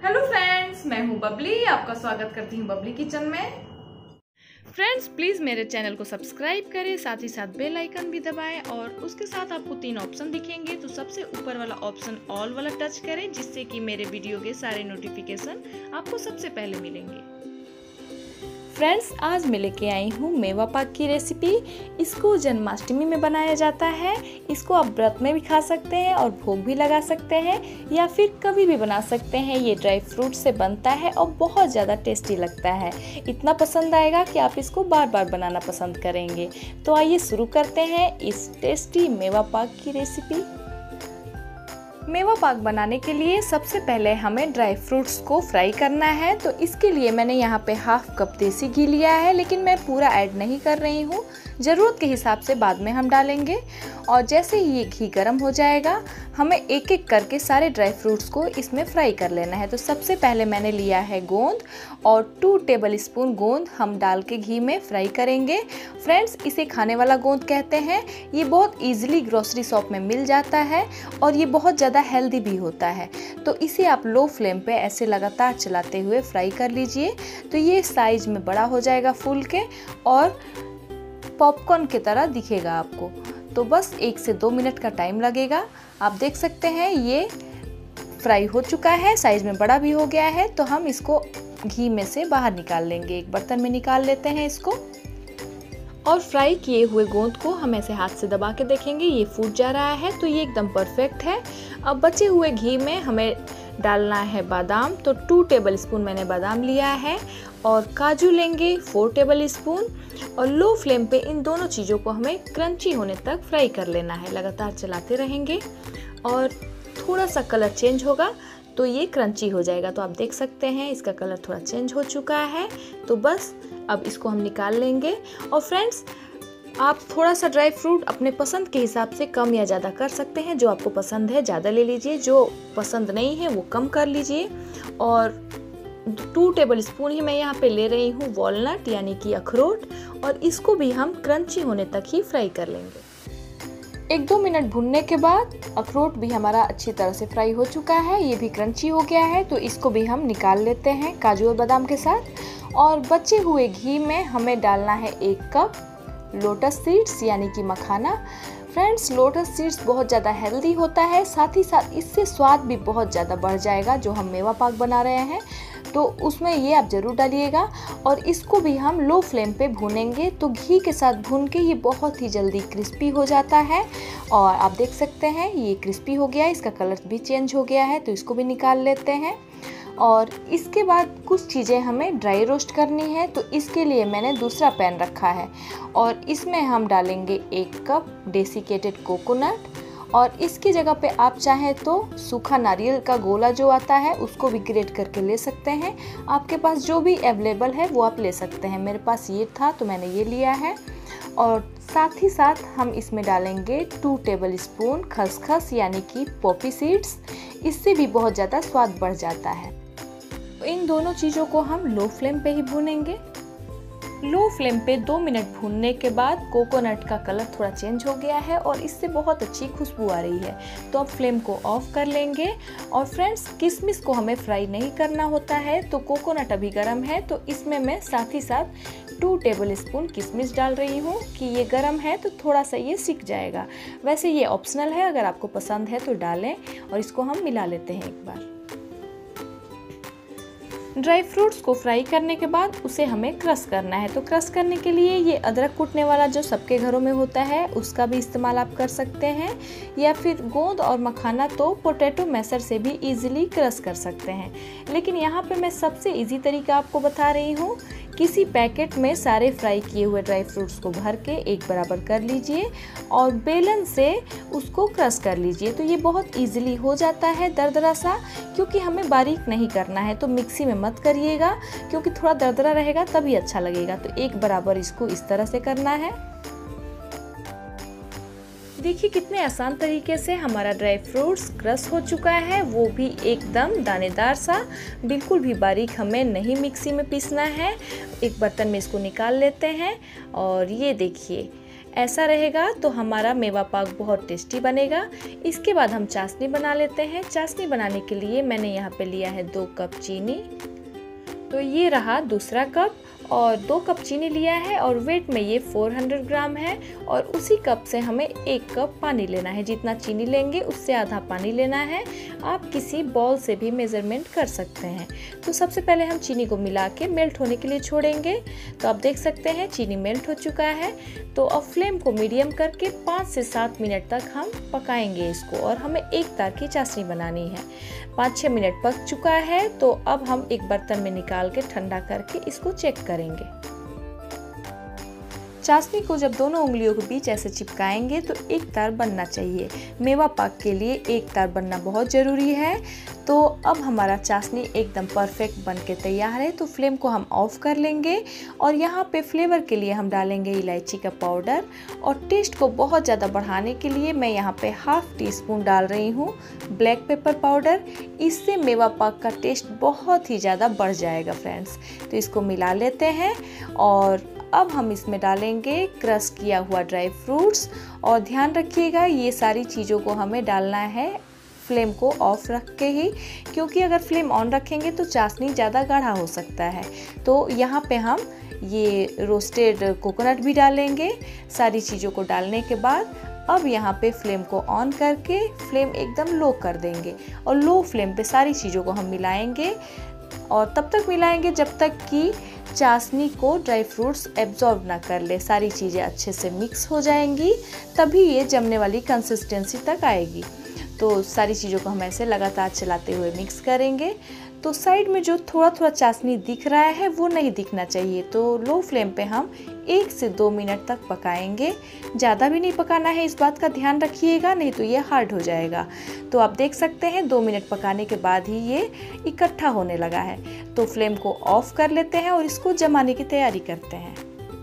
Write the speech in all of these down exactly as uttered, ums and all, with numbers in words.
Hello friends, मैं हूं बबली। आपका स्वागत करती हूं बबली किचन में। फ्रेंड्स, प्लीज़ मेरे चैनल को सब्सक्राइब करें, साथ ही साथ बेल आइकन भी दबाएं और उसके साथ आपको तीन ऑप्शन दिखेंगे। तो सबसे ऊपर वाला ऑप्शन ऑल वाला टच करें, जिससे कि मेरे वीडियो के सारे नोटिफिकेशन आपको सबसे पहले मिलेंगे। फ्रेंड्स, आज मैं लेके आई हूँ मेवा पाक की रेसिपी। इसको जन्माष्टमी में बनाया जाता है। इसको आप व्रत में भी खा सकते हैं और भोग भी लगा सकते हैं या फिर कभी भी बना सकते हैं। ये ड्राई फ्रूट से बनता है और बहुत ज़्यादा टेस्टी लगता है। इतना पसंद आएगा कि आप इसको बार बार बनाना पसंद करेंगे। तो आइए शुरू करते हैं इस टेस्टी मेवा पाक की रेसिपी। मेवा पाक बनाने के लिए सबसे पहले हमें ड्राई फ्रूट्स को फ्राई करना है। तो इसके लिए मैंने यहाँ पे हाफ कप देसी घी लिया है, लेकिन मैं पूरा ऐड नहीं कर रही हूँ। ज़रूरत के हिसाब से बाद में हम डालेंगे। और जैसे ही ये घी गर्म हो जाएगा, हमें एक एक करके सारे ड्राई फ्रूट्स को इसमें फ्राई कर लेना है। तो सबसे पहले मैंने लिया है गोंद और टू टेबल स्पून गोंद हम डाल के घी में फ्राई करेंगे। फ्रेंड्स, इसे खाने वाला गोंद कहते हैं। ये बहुत ईजिली ग्रोसरी शॉप में मिल जाता है और ये बहुत ज़्यादा हेल्दी भी होता है। तो इसे आप लो फ्लेम पे ऐसे लगातार चलाते हुए फ्राई कर लीजिए। तो ये साइज में बड़ा हो जाएगा फूल के और पॉपकॉर्न की तरह दिखेगा आपको। तो बस एक से दो मिनट का टाइम लगेगा। आप देख सकते हैं ये फ्राई हो चुका है, साइज में बड़ा भी हो गया है। तो हम इसको घी में से बाहर निकाल लेंगे। एक बर्तन में निकाल लेते हैं इसको। और फ्राई किए हुए गोंद को हम ऐसे हाथ से दबा के देखेंगे, ये फूट जा रहा है। तो ये एकदम परफेक्ट है। अब बचे हुए घी में हमें डालना है बादाम। तो टू टेबल स्पून मैंने बादाम लिया है और काजू लेंगे फोर टेबल स्पून। और लो फ्लेम पे इन दोनों चीज़ों को हमें क्रंची होने तक फ्राई कर लेना है। लगातार चलाते रहेंगे और थोड़ा सा कलर चेंज होगा तो ये क्रंची हो जाएगा। तो आप देख सकते हैं इसका कलर थोड़ा चेंज हो चुका है। तो बस अब इसको हम निकाल लेंगे। और फ्रेंड्स, आप थोड़ा सा ड्राई फ्रूट अपने पसंद के हिसाब से कम या ज़्यादा कर सकते हैं। जो आपको पसंद है ज़्यादा ले लीजिए, जो पसंद नहीं है वो कम कर लीजिए। और टू टेबल स्पून ही मैं यहाँ पे ले रही हूँ वॉलनट यानी कि अखरोट, और इसको भी हम क्रंची होने तक ही फ्राई कर लेंगे। एक दो मिनट भुनने के बाद अखरोट भी हमारा अच्छी तरह से फ्राई हो चुका है, ये भी क्रंची हो गया है। तो इसको भी हम निकाल लेते हैं काजू और बादाम के साथ। और बचे हुए घी में हमें डालना है एक कप लोटस सीड्स यानी कि मखाना। फ्रेंड्स, लोटस सीड्स बहुत ज़्यादा हेल्दी होता है, साथ ही साथ इससे स्वाद भी बहुत ज़्यादा बढ़ जाएगा। जो हम मेवा पाक बना रहे हैं तो उसमें ये आप ज़रूर डालिएगा। और इसको भी हम लो फ्लेम पे भूनेंगे। तो घी के साथ भून के ये बहुत ही जल्दी क्रिस्पी हो जाता है। और आप देख सकते हैं ये क्रिस्पी हो गया है, इसका कलर भी चेंज हो गया है। तो इसको भी निकाल लेते हैं। और इसके बाद कुछ चीज़ें हमें ड्राई रोस्ट करनी है। तो इसके लिए मैंने दूसरा पैन रखा है और इसमें हम डालेंगे एक कप डेसिकेटेड कोकोनट। और इसकी जगह पे आप चाहें तो सूखा नारियल का गोला जो आता है उसको भी ग्रेट करके ले सकते हैं। आपके पास जो भी अवेलेबल है वो आप ले सकते हैं। मेरे पास ये था तो मैंने ये लिया है। और साथ ही साथ हम इसमें डालेंगे टू टेबल स्पून खसखस यानी कि पॉपी सीड्स। इससे भी बहुत ज़्यादा स्वाद बढ़ जाता है। इन दोनों चीज़ों को हम लो फ्लेम पे ही भूनेंगे। लो फ्लेम पे दो मिनट भूनने के बाद कोकोनट का कलर थोड़ा चेंज हो गया है और इससे बहुत अच्छी खुशबू आ रही है। तो अब फ्लेम को ऑफ कर लेंगे। और फ्रेंड्स, किशमिश को हमें फ्राई नहीं करना होता है। तो कोकोनट अभी गर्म है तो इसमें मैं साथ ही साथ टू टेबल स्पून किशमिश डाल रही हूँ कि ये गर्म है तो थोड़ा सा ये सिक जाएगा। वैसे ये ऑप्शनल है, अगर आपको पसंद है तो डालें। और इसको हम मिला लेते हैं एक बार। ड्राई फ्रूट्स को फ्राई करने के बाद उसे हमें क्रश करना है। तो क्रश करने के लिए ये अदरक कूटने वाला जो सबके घरों में होता है उसका भी इस्तेमाल आप कर सकते हैं, या फिर गोंद और मखाना तो पोटैटो मैशर से भी इजीली क्रश कर सकते हैं। लेकिन यहाँ पे मैं सबसे इजी तरीका आपको बता रही हूँ। किसी पैकेट में सारे फ्राई किए हुए ड्राई फ्रूट्स को भर के एक बराबर कर लीजिए और बेलन से उसको क्रश कर लीजिए। तो ये बहुत इजीली हो जाता है दरदरा सा, क्योंकि हमें बारीक नहीं करना है। तो मिक्सी में मत करिएगा, क्योंकि थोड़ा दरदरा रहेगा तभी अच्छा लगेगा। तो एक बराबर इसको इस तरह से करना है। देखिए कितने आसान तरीके से हमारा ड्राई फ्रूट्स क्रश हो चुका है, वो भी एकदम दानेदार सा। बिल्कुल भी बारीक हमें नहीं मिक्सी में पीसना है। एक बर्तन में इसको निकाल लेते हैं। और ये देखिए ऐसा रहेगा तो हमारा मेवा पाक बहुत टेस्टी बनेगा। इसके बाद हम चाशनी बना लेते हैं। चाशनी बनाने के लिए मैंने यहाँ पे लिया है दो कप चीनी। तो ये रहा दूसरा कप और दो कप चीनी लिया है और वेट में ये चार सौ ग्राम है। और उसी कप से हमें एक कप पानी लेना है। जितना चीनी लेंगे उससे आधा पानी लेना है। आप किसी बॉल से भी मेज़रमेंट कर सकते हैं। तो सबसे पहले हम चीनी को मिला के मेल्ट होने के लिए छोड़ेंगे। तो आप देख सकते हैं चीनी मेल्ट हो चुका है। तो अब फ्लेम को मीडियम करके पाँच से सात मिनट तक हम पकाएंगे इसको। और हमें एक तार की चाशनी बनानी है। पाँच छः मिनट पक चुका है। तो अब हम एक बर्तन में निकाल के ठंडा करके इसको चेक करेंगे। चाशनी को जब दोनों उंगलियों के बीच ऐसे चिपकाएंगे तो एक तार बनना चाहिए। मेवा पाक के लिए एक तार बनना बहुत ज़रूरी है। तो अब हमारा चाशनी एकदम परफेक्ट बन के तैयार है। तो फ्लेम को हम ऑफ कर लेंगे और यहाँ पे फ्लेवर के लिए हम डालेंगे इलायची का पाउडर। और टेस्ट को बहुत ज़्यादा बढ़ाने के लिए मैं यहाँ पे हाफ टी स्पून डाल रही हूँ ब्लैक पेपर पाउडर। इससे मेवा पाक का टेस्ट बहुत ही ज़्यादा बढ़ जाएगा फ्रेंड्स। तो इसको मिला लेते हैं और अब हम इसमें डालेंगे क्रश किया हुआ ड्राई फ्रूट्स। और ध्यान रखिएगा ये सारी चीज़ों को हमें डालना है फ्लेम को ऑफ रख के ही, क्योंकि अगर फ्लेम ऑन रखेंगे तो चाशनी ज़्यादा गाढ़ा हो सकता है। तो यहाँ पे हम ये रोस्टेड कोकोनट भी डालेंगे। सारी चीज़ों को डालने के बाद अब यहाँ पे फ्लेम को ऑन करके फ्लेम एकदम लो कर देंगे और लो फ्लेम पे सारी चीज़ों को हम मिलाएंगे। और तब तक मिलाएंगे जब तक कि चाशनी को ड्राई फ्रूट्स एब्जॉर्ब ना कर ले। सारी चीज़ें अच्छे से मिक्स हो जाएंगी, तभी ये जमने वाली कंसिस्टेंसी तक आएगी। तो सारी चीज़ों को हम ऐसे लगातार चलाते हुए मिक्स करेंगे। तो साइड में जो थोड़ा थोड़ा चाशनी दिख रहा है वो नहीं दिखना चाहिए। तो लो फ्लेम पे हम एक से दो मिनट तक पकाएंगे। ज़्यादा भी नहीं पकाना है, इस बात का ध्यान रखिएगा, नहीं तो ये हार्ड हो जाएगा। तो आप देख सकते हैं दो मिनट पकाने के बाद ही ये इकट्ठा होने लगा है। तो फ्लेम को ऑफ कर लेते हैं और इसको जमाने की तैयारी करते हैं।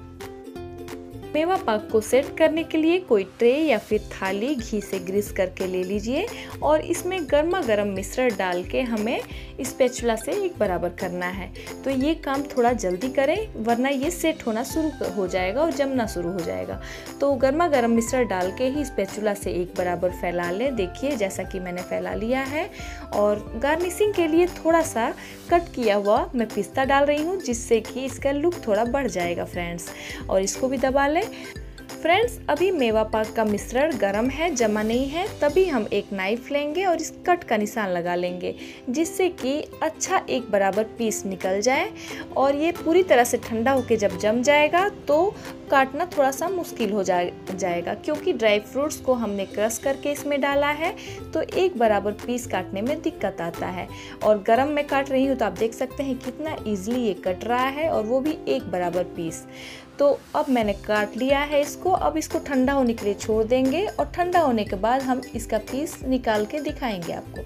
मेवा पाक को सेट करने के लिए कोई ट्रे या फिर थाली घी से ग्रीस करके ले लीजिए और इसमें गर्मा गर्म मिश्रण डाल के हमें स्पैचुला से एक बराबर करना है। तो ये काम थोड़ा जल्दी करें वरना ये सेट होना शुरू हो जाएगा और जमना शुरू हो जाएगा। तो गर्मा गर्म मिश्रण डाल के ही स्पैचुला से एक बराबर फैला लें। देखिए जैसा कि मैंने फैला लिया है। और गार्निशिंग के लिए थोड़ा सा कट किया हुआ मैं पिस्ता डाल रही हूँ, जिससे कि इसका लुक थोड़ा बढ़ जाएगा फ्रेंड्स। और इसको भी दबा लें। फ्रेंड्स अभी मेवा पाक का मिश्रण गर्म है, जमा नहीं है, तभी हम एक नाइफ लेंगे और इस कट का निशान लगा लेंगे, जिससे कि अच्छा एक बराबर पीस निकल जाए। और ये पूरी तरह से ठंडा होकर जब जम जाएगा तो काटना थोड़ा सा मुश्किल हो जाए जाएगा क्योंकि ड्राई फ्रूट्स को हमने क्रश करके इसमें डाला है। तो एक बराबर पीस काटने में दिक्कत आता है। और गरम में काट रही हूँ तो आप देख सकते हैं कितना ईजिली ये कट रहा है, और वो भी एक बराबर पीस। तो अब मैंने काट लिया है इसको। अब इसको ठंडा होने के लिए छोड़ देंगे और ठंडा होने के बाद हम इसका पीस निकाल के दिखाएंगे आपको।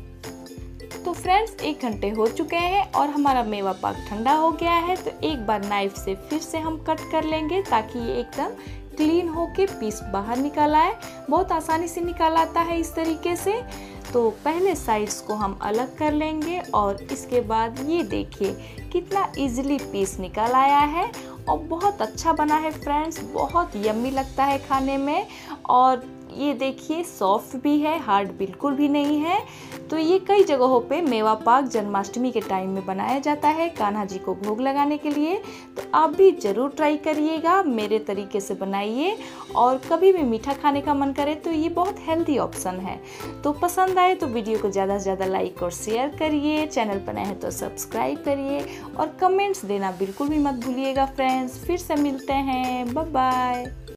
तो फ्रेंड्स एक घंटे हो चुके हैं और हमारा मेवा पाक ठंडा हो गया है। तो एक बार नाइफ से फिर से हम कट कर लेंगे ताकि ये एकदम क्लीन हो के पीस बाहर निकल आए। बहुत आसानी से निकल आता है इस तरीके से। तो पहले साइड्स को हम अलग कर लेंगे और इसके बाद ये देखिए कितना इजीली पीस निकल आया है और बहुत अच्छा बना है फ्रेंड्स। बहुत यम्मी लगता है खाने में। और ये देखिए सॉफ्ट भी है, हार्ड बिल्कुल भी नहीं है। तो ये कई जगहों पे मेवा पाक जन्माष्टमी के टाइम में बनाया जाता है कान्हा जी को भोग लगाने के लिए। तो आप भी ज़रूर ट्राई करिएगा, मेरे तरीके से बनाइए। और कभी भी मीठा खाने का मन करे तो ये बहुत हेल्दी ऑप्शन है। तो पसंद आए तो वीडियो को ज़्यादा से ज़्यादा लाइक और शेयर करिए। चैनल पर नए हैं तो सब्सक्राइब करिए और कमेंट्स देना बिल्कुल भी मत भूलिएगा फ्रेंड्स। फिर से मिलते हैं, बाय बाय।